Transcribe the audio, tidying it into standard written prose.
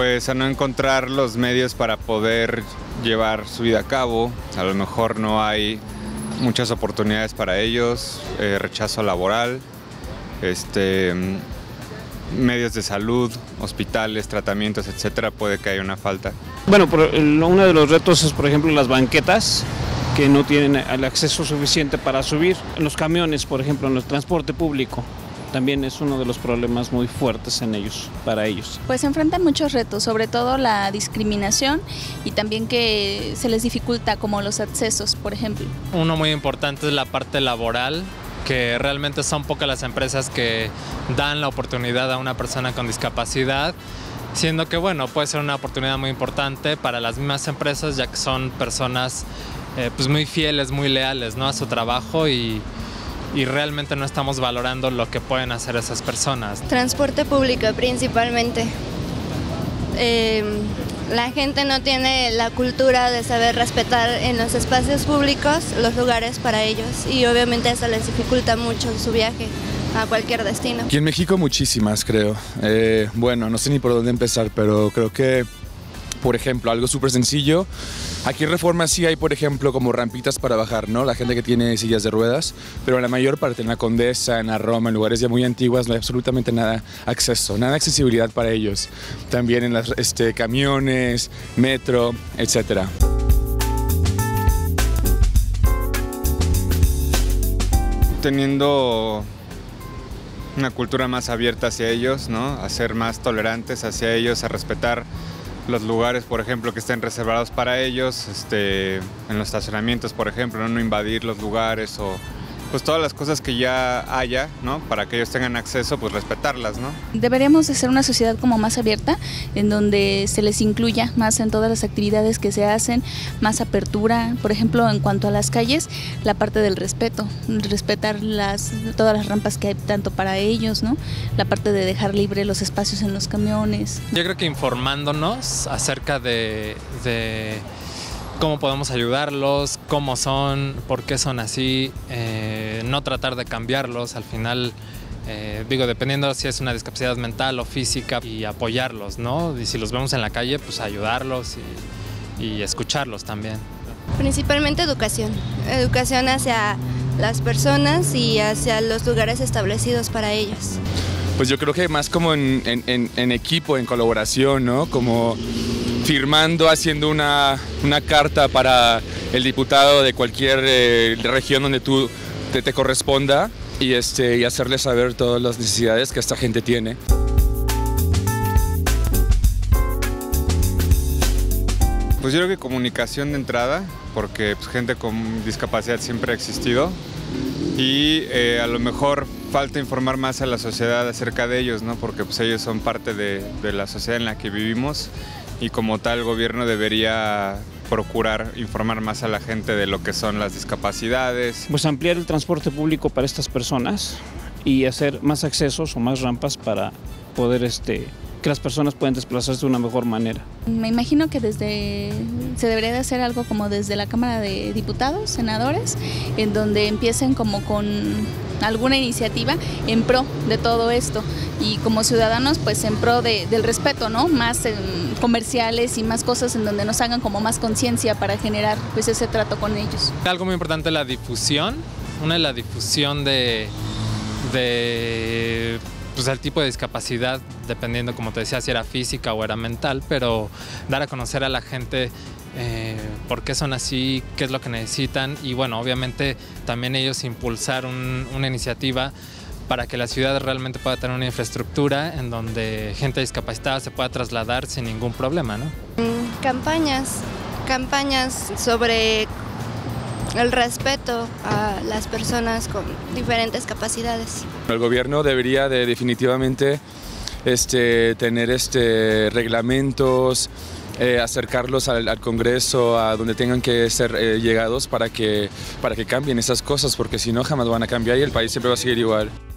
Pues a no encontrar los medios para poder llevar su vida a cabo. A lo mejor no hay muchas oportunidades para ellos, rechazo laboral, medios de salud, hospitales, tratamientos, etcétera, puede que haya una falta. Bueno, uno de los retos es, por ejemplo, las banquetas, que no tienen el acceso suficiente para subir. En los camiones, por ejemplo, en el transporte público, también es uno de los problemas muy fuertes para ellos. Pues se enfrentan muchos retos, sobre todo la discriminación y también que se les dificulta como los accesos, por ejemplo. Uno muy importante es la parte laboral, que realmente son pocas las empresas que dan la oportunidad a una persona con discapacidad, siendo que bueno, puede ser una oportunidad muy importante para las mismas empresas, ya que son personas pues muy fieles, muy leales, ¿no?, a su trabajo y realmente no estamos valorando lo que pueden hacer esas personas. Transporte público principalmente. La gente no tiene la cultura de saber respetar en los espacios públicos los lugares para ellos y obviamente eso les dificulta mucho su viaje a cualquier destino. Aquí en México muchísimas, creo. Bueno, no sé ni por dónde empezar, pero creo que, por ejemplo, algo súper sencillo. Aquí en Reforma sí hay, por ejemplo, como rampitas para bajar, ¿no? La gente que tiene sillas de ruedas, pero en la mayor parte, en la Condesa, en la Roma, en lugares ya muy antiguas, no hay absolutamente nada acceso, nada de accesibilidad para ellos. También en las camiones, metro, etcétera. Teniendo una cultura más abierta hacia ellos, ¿no? A ser más tolerantes hacia ellos, a respetar los lugares, por ejemplo, que estén reservados para ellos, en los estacionamientos, por ejemplo, no invadir los lugares o pues todas las cosas que ya haya, ¿no?, para que ellos tengan acceso, pues respetarlas, ¿no? Deberíamos de ser una sociedad como más abierta, en donde se les incluya más en todas las actividades que se hacen, más apertura, por ejemplo, en cuanto a las calles, la parte del respeto, respetar todas las rampas que hay tanto para ellos, ¿no?, la parte de dejar libre los espacios en los camiones. Yo creo que informándonos acerca de cómo podemos ayudarlos, cómo son, por qué son así, no tratar de cambiarlos, al final, dependiendo si es una discapacidad mental o física, y apoyarlos, ¿no? Y si los vemos en la calle, pues ayudarlos y escucharlos también. Principalmente educación hacia las personas y hacia los lugares establecidos para ellas. Pues yo creo que más como en equipo, en colaboración, ¿no? Como firmando, haciendo una carta para el diputado de cualquier región donde tú te corresponda y hacerle saber todas las necesidades que esta gente tiene. Pues yo creo que comunicación de entrada, porque pues, gente con discapacidad siempre ha existido y a lo mejor falta informar más a la sociedad acerca de ellos, ¿no?, porque pues, ellos son parte de la sociedad en la que vivimos y como tal el gobierno debería procurar informar más a la gente de lo que son las discapacidades. Pues ampliar el transporte público para estas personas y hacer más accesos o más rampas para poder que las personas puedan desplazarse de una mejor manera. Me imagino que se debería de hacer algo como desde la Cámara de Diputados, senadores, en donde empiecen como con alguna iniciativa en pro de todo esto y como ciudadanos pues en pro del respeto, ¿no?, más comerciales y más cosas en donde nos hagan como más conciencia para generar pues ese trato con ellos. Algo muy importante es la difusión, la difusión de pues el tipo de discapacidad, dependiendo, como te decía, si era física o era mental, pero dar a conocer a la gente por qué son así, qué es lo que necesitan y bueno, obviamente también ellos impulsar una iniciativa para que la ciudad realmente pueda tener una infraestructura en donde gente discapacitada se pueda trasladar sin ningún problema, ¿no? Campañas sobre el respeto a las personas con diferentes capacidades. El gobierno debería de definitivamente tener reglamentos, acercarlos al Congreso, a donde tengan que ser llegados para que cambien esas cosas, porque si no jamás van a cambiar y el país siempre va a seguir igual.